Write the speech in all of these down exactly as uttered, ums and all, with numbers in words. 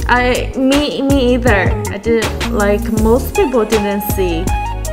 I me me either. I didn't like most people didn't see.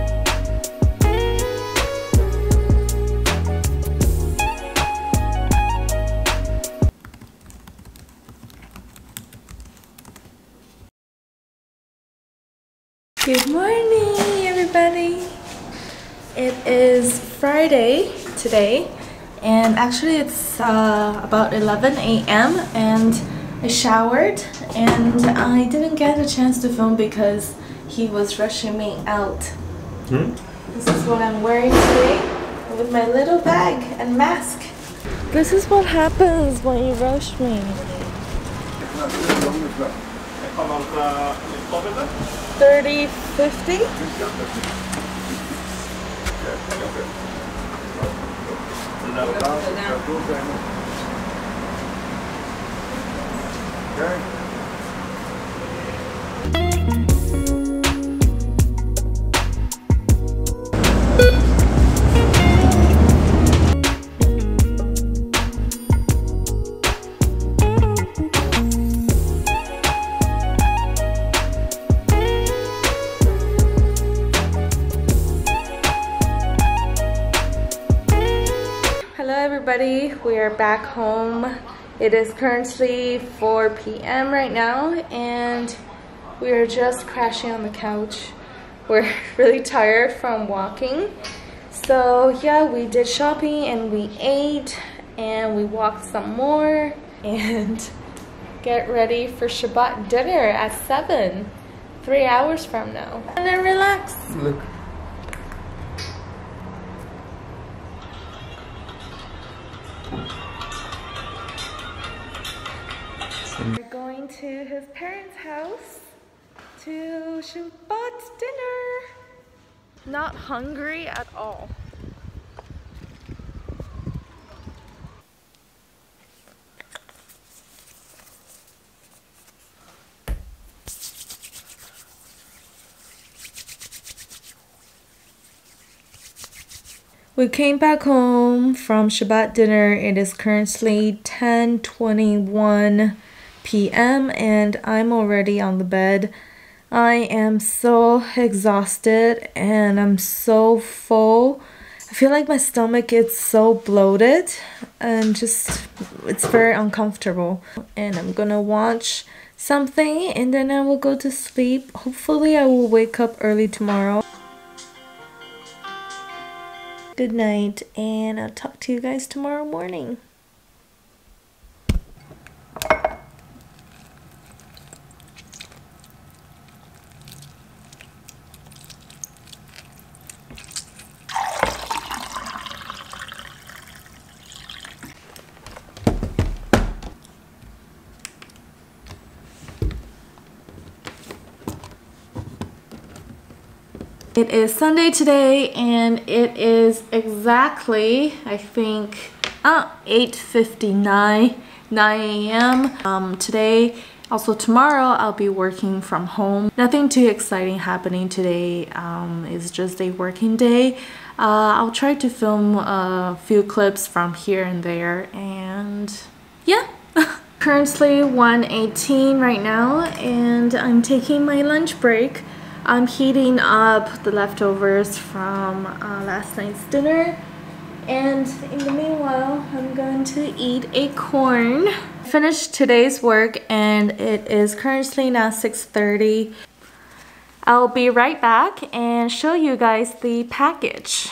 Good morning, everybody. It is Friday today, and actually it's uh, about eleven A M and I showered, and I didn't get a chance to film because he was rushing me out. Hmm? This is what I'm wearing today with my little bag and mask. This is what happens when you rush me. thirty, fifty? Hello everybody, we are back home. It is currently four P M right now, and we are just crashing on the couch. We're really tired from walking. So yeah, we did shopping and we ate and we walked some more and get ready for Shabbat dinner at seven, three hours from now. And then relax. Look. We're going to his parents' house to Shabbat dinner. Not hungry at all. We came back home from Shabbat dinner. It is currently ten twenty-one P M and I'm already on the bed. I am so exhausted and I'm so full. I feel like my stomach is so bloated and just it's very uncomfortable. And I'm gonna watch something and then I will go to sleep. Hopefully I will wake up early tomorrow. Good night, and I'll talk to you guys tomorrow morning. It is Sunday today, and it is exactly, I think, uh, eight fifty-nine, nine A M Um, today, also tomorrow, I'll be working from home. Nothing too exciting happening today. Um, it's just a working day. Uh, I'll try to film a few clips from here and there, and yeah. Currently one eighteen right now, and I'm taking my lunch break. I'm heating up the leftovers from uh, last night's dinner, and in the meanwhile I'm going to eat a corn. Finished today's work and it is currently now six thirty. I'll be right back and show you guys the package.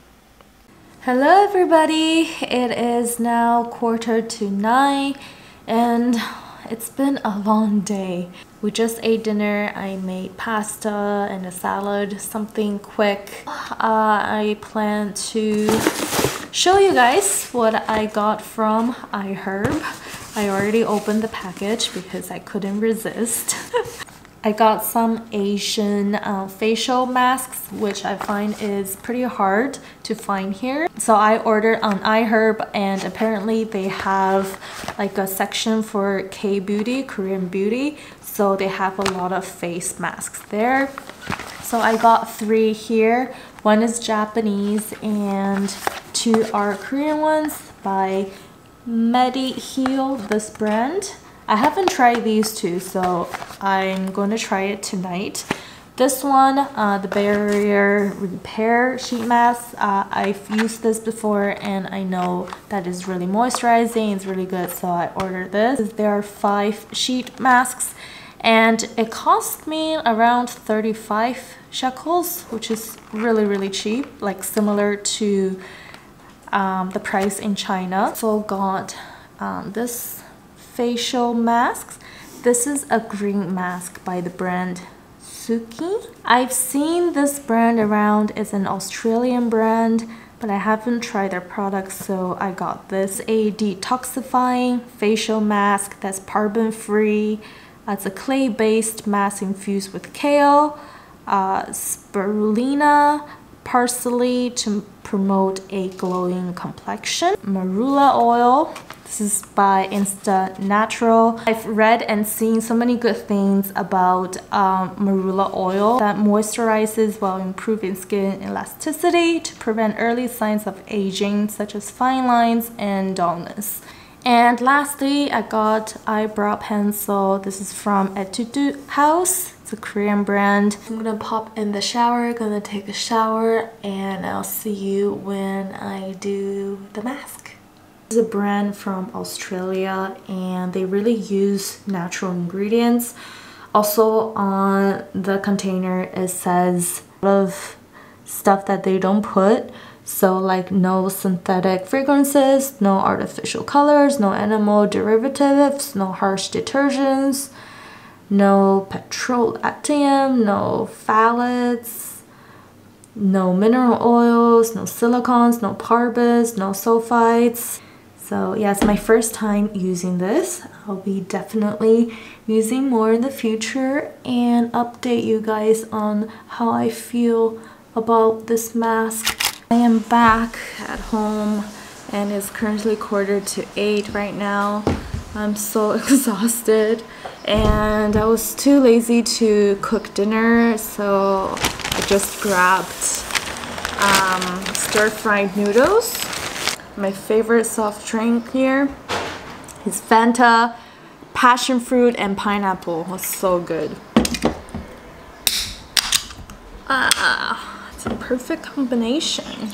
Hello everybody, it is now quarter to nine and it's been a long day. We just ate dinner. I made pasta and a salad, something quick. Uh, I plan to show you guys what I got from iHerb. I already opened the package because I couldn't resist. I got some Asian uh, facial masks, which I find is pretty hard to find here. So I ordered on iHerb, and apparently they have like a section for K-beauty, Korean beauty. So they have a lot of face masks there. So I got three here. One is Japanese and two are Korean ones by Mediheal, this brand. I haven't tried these two, so I'm going to try it tonight. This one, uh, the Barrier Repair Sheet Mask, uh, I've used this before and I know that is really moisturizing, it's really good, so I ordered this. There are five sheet masks and it cost me around thirty-five shekels, which is really really cheap, like similar to um, the price in China. So got um, this facial masks. This is a green mask by the brand Suki. I've seen this brand around. It's an Australian brand, but I haven't tried their products, so I got this. A detoxifying facial mask that's paraben free. Uh, it's a clay-based mask infused with kale, uh, spirulina, parsley to promote a glowing complexion. Marula oil. This is by Insta Natural. I've read and seen so many good things about um, marula oil that moisturizes while improving skin elasticity to prevent early signs of aging, such as fine lines and dullness. And lastly, I got eyebrow pencil. This is from Etude House. It's a Korean brand. I'm gonna pop in the shower, gonna take a shower, and I'll see you when I do the mask. This is a brand from Australia and they really use natural ingredients. Also on the container it says a lot of stuff that they don't put. So like no synthetic fragrances, no artificial colors, no animal derivatives, no harsh detergents, no petroleum, no phthalates, no mineral oils, no silicones, no parabens, no sulfites. So yeah, it's my first time using this. I'll be definitely using more in the future and update you guys on how I feel about this mask. I am back at home and it's currently quarter to eight right now. I'm so exhausted and I was too lazy to cook dinner, so I just grabbed um, stir-fried noodles. My favorite soft drink here is Fanta, passion fruit, and pineapple. It's so good. Ah. A perfect combination.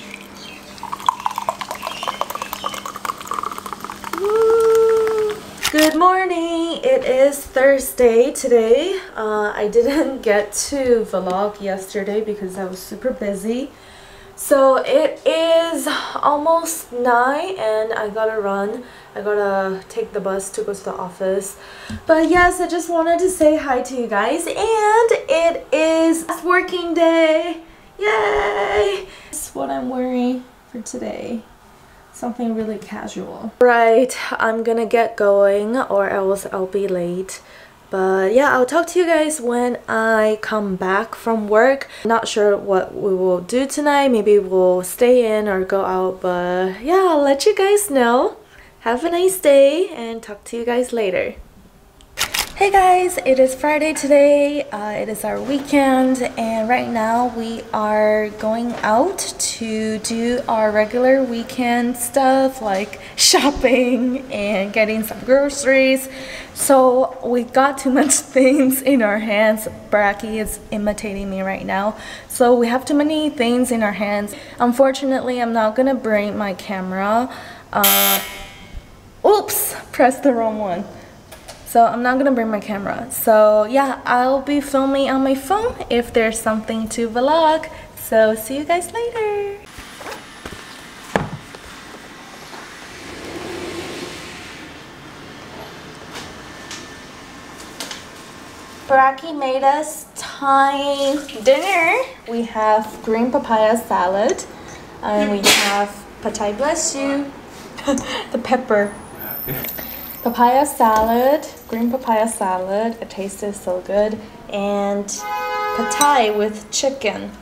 Woo. Good morning. It is Thursday today. Uh, I didn't get to vlog yesterday because I was super busy. So it is almost nine and I gotta run. I gotta take the bus to go to the office. But yes, I just wanted to say hi to you guys, and it is working day. Yay! This is what I'm wearing for today. Something really casual. Right, I'm gonna get going or else I'll be late. But yeah, I'll talk to you guys when I come back from work. Not sure what we will do tonight. Maybe we'll stay in or go out. But yeah, I'll let you guys know. Have a nice day and talk to you guys later. Hey guys, it is Friday today. Uh, it is our weekend and right now we are going out to do our regular weekend stuff like shopping and getting some groceries. So we got too much things in our hands. Braki is imitating me right now. So we have too many things in our hands. Unfortunately, I'm not gonna bring my camera. Uh, oops, pressed the wrong one. So I'm not gonna bring my camera. So yeah, I'll be filming on my phone if there's something to vlog. So see you guys later. Braki made us Thai dinner. We have green papaya salad and we have pad thai, bless you, the pepper. Papaya salad, green papaya salad, it tasted so good, and pad thai with chicken.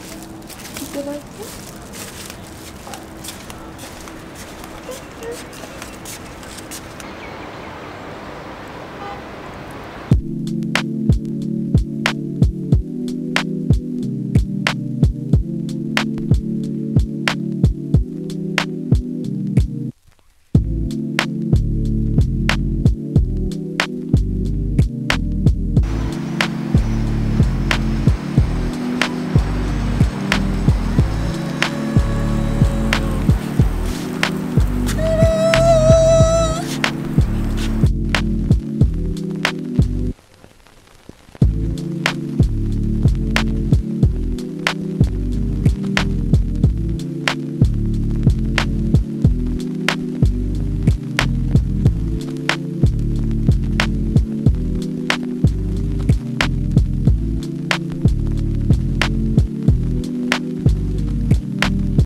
You like it?